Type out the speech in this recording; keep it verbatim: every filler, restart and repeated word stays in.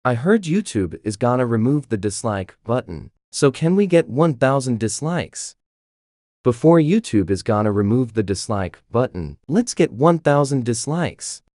I heard YouTube is gonna remove the dislike button. So can we get one thousand dislikes? Before YouTube is gonna remove the dislike button, let's get one thousand dislikes.